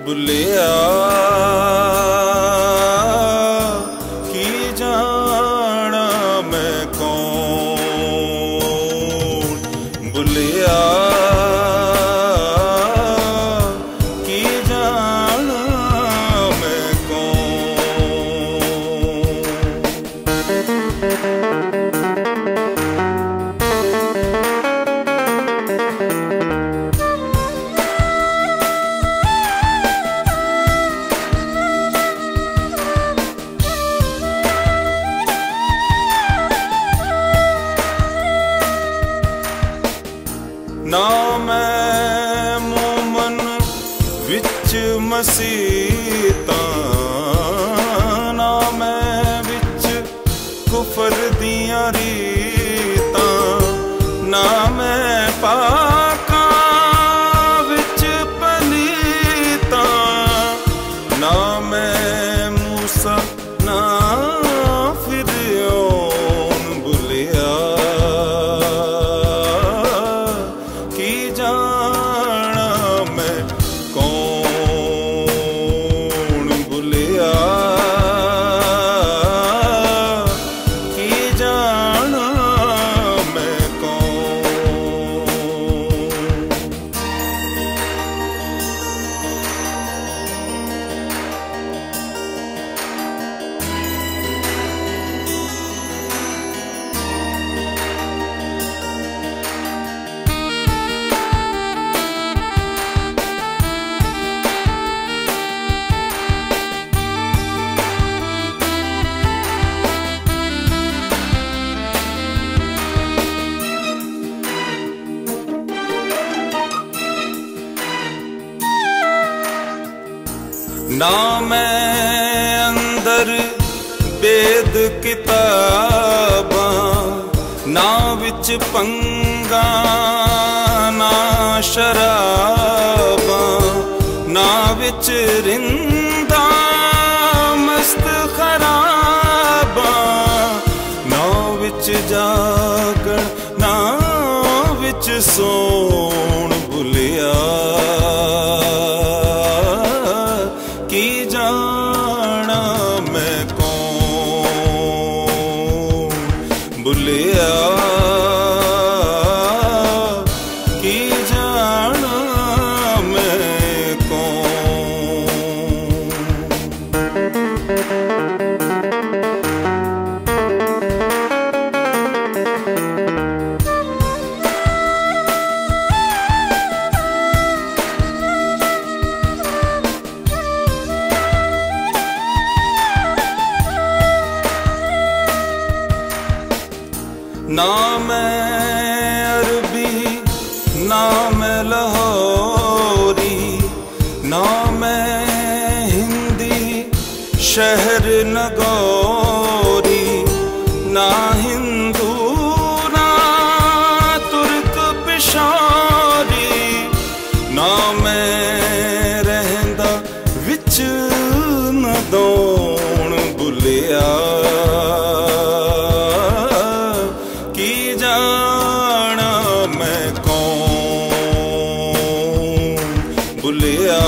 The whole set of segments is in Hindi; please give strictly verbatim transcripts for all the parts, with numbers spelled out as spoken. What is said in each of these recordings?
भुलिया की जाना मैं कौन, भुलिया की जाना मैं कौन। ना मैं मोमन विच मसीता, ना मैं विच कुफर दियां रीतां, ना मैं पाका विच पलीता, ना मैं मूसा ना फिरौन, भुलिया की जाना मैं कौन, भुलिया की जाना मैं कौन। ना मैं अंदर वेद किताबां, ना विच पंगा ना शराबां, ना विच रिंदा मस्त खराबां, ना विच जागण ना विच सोण, भुलिया की जाना मैं कौन, भुलिया की जाना मैं कौन। ना मैं अरबी ना मैं लाहौरी, ना मैं हिंदी शहर नगौरी, ना हिंदू ना तुर्क पिशारी, ना मैं रहंदा विच नदौण, भुलिया की जाना मैं कौन, भुलिया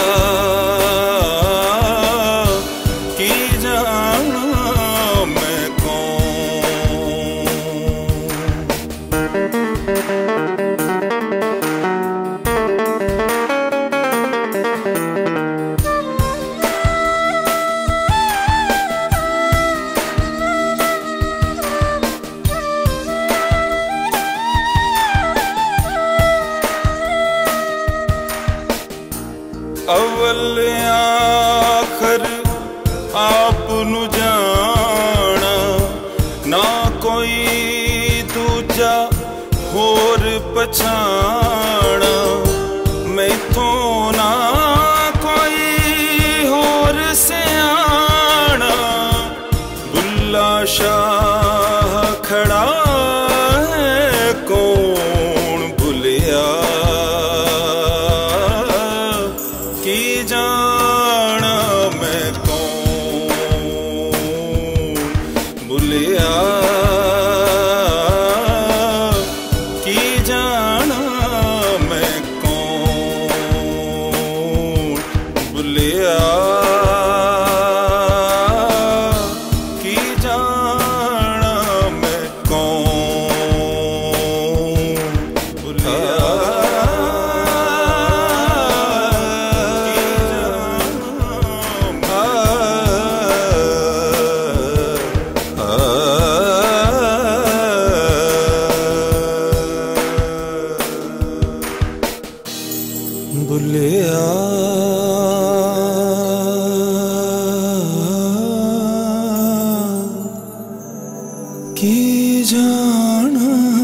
की जाना मैं कौन। अव्वल आखर आप नू जाना, ना कोई दूजा होर पछाना, मैथों ना कोई होर सियाना, बुल्ला शाह खड़ा है कौन, भुलिया की जाना मैं कौन, भुलिया की जाना बुलिया की जाना